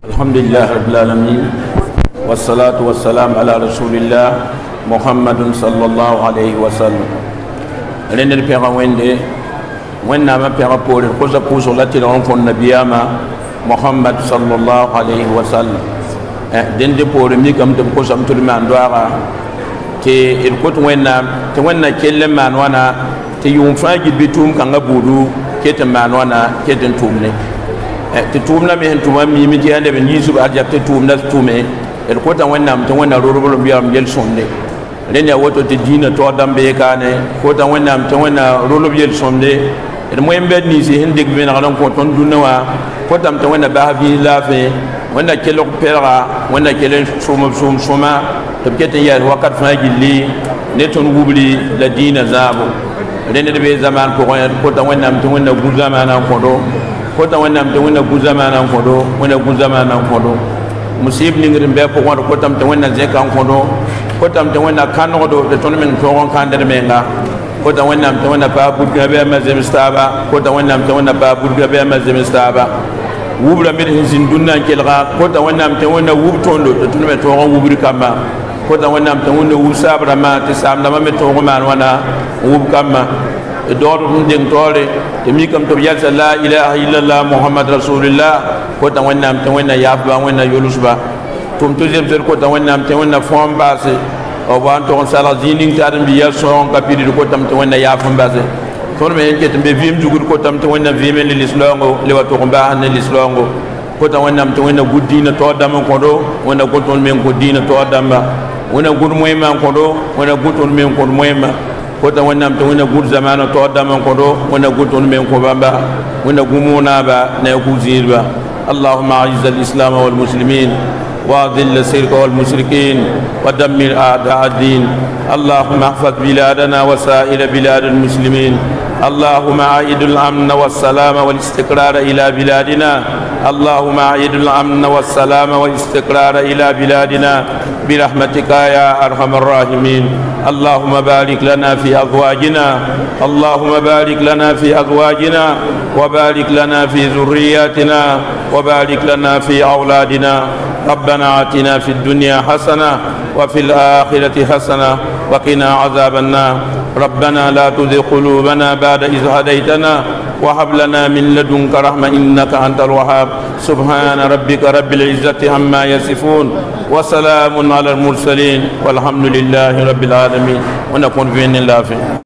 الحمد لله رب العالمين والصلاة والسلام على رسول الله محمد صلى الله عليه وسلم. لأن البيغا وين ما بيغا بوري كوزا كوزو لاتي لونكو النبياما محمد صلى الله عليه وسلم. دين دي بوري ميكم تم كوزا متلمان دوارا تي الكوت وين كيلم مانوانا تي يومفاجي بيتوم كانغا بودو كيتم مانوانا كيتن تومني ti tumna me tuma mi mi ti ande ben yisu ba jabte tumna tume el ko tan wannam tan wanna rorobolo biyam yel sonde len ya woto ti dina to dambe kane ko tan wannam tan wanna rorobolo yel sonde el moyembe ni si hendik be na ko ton dunwa ko tan wanna ba bi lafe wanna kelo pera wanna kelen suma to kete ya wakat fa gilli ne ton wubli la dina zabo len de be zaman ko tan wannam tan wanna gu zamana ko do kota wannam te wonna guzamana kodo wonna guzamana kodo musib ni ngirim be ko wona kotam te wonna zeka kodo kotam te wonna kanodo de ton men to gon kan der menga kota wannam te wonna ba burga be mazem staba kota wannam te wonna ba burga be mazem staba wubra min hinsin dunna kelga kota wannam te wonna wubtondo de ton men to gon wubri kama kota wannam te wonna wusabra ma te samna ma me to gon man wana wub kama دور دين تولي تميكم تبيات لا إله إلا الله محمد رسول الله كوتا ونام تونا يابا ونا يولوسبا توم توزيم سر كوتا ونام تونا فون باسي أو وان تون سالا زينين تارم بيا سون كابيري كوتا تونا يافون باسي كون مين كتم بفيم جوجل كوتا تونا فيم للإسلامو لواتوكم باهن للإسلامو كوتا ونام تونا غودينا تودام كودو ونا كوتون مين غودينا تودام ونا غود مويما كودو ونا غوتون مين كود مويما kota wannam to wona gud zamana to dama ko do wona gud on men ko bamba wona gumuna ba na ku zirba allahumma a'iz al-islam wal muslimin wa adhill ash-shirka wal mushrikin wa dammir a'da' ad-din allahumma ihfaz biladana wa sa'ir bilad al-muslimin allahumma a'id al-amn was-salam wal-istiqrar ila biladina allahumma a'id al-amn was-salam wal-istiqrar ila biladina برحمتك يا أرحم الراحمين اللهم بارك لنا في أزواجنا اللهم بارك لنا في أزواجنا وبارك لنا في ذرياتنا وبارك لنا في أولادنا ربنا آتنا في الدنيا حسنة وفي الآخرة حسنة وقنا عذاب النار ربنا لا تزغ قلوبنا بعد إذ هديتنا وهب لنا من لدنك رحمة إنك أنت الوهاب سبحان ربك رب العزة عما يصفون وسلام على المرسلين والحمد لله رب العالمين ونكون في الله